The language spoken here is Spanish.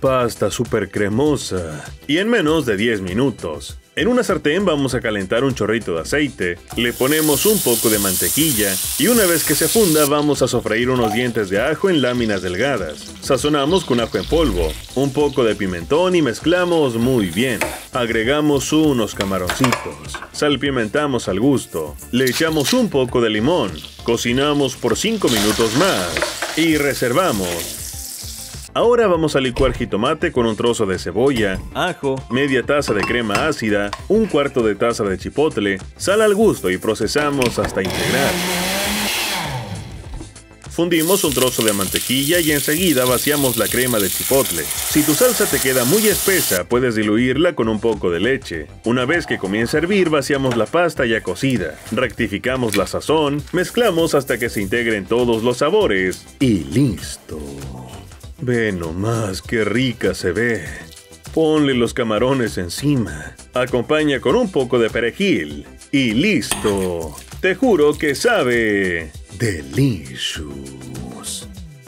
pasta súper cremosa y en menos de 10 minutos. En una sartén vamos a calentar un chorrito de aceite, le ponemos un poco de mantequilla y una vez que se funda vamos a sofreír unos dientes de ajo en láminas delgadas. Sazonamos con ajo en polvo, un poco de pimentón y mezclamos muy bien. Agregamos unos camaroncitos, salpimentamos al gusto, le echamos un poco de limón, cocinamos por 5 minutos más y reservamos. Ahora vamos a licuar jitomate con un trozo de cebolla, ajo, media taza de crema ácida, un cuarto de taza de chipotle, sal al gusto y procesamos hasta integrar. Fundimos un trozo de mantequilla y enseguida vaciamos la crema de chipotle. Si tu salsa te queda muy espesa, puedes diluirla con un poco de leche. Una vez que comience a hervir, vaciamos la pasta ya cocida. Rectificamos la sazón, mezclamos hasta que se integren todos los sabores y listo. Ve nomás qué rica se ve. Ponle los camarones encima. Acompaña con un poco de perejil. Y listo. Te juro que sabe delicioso.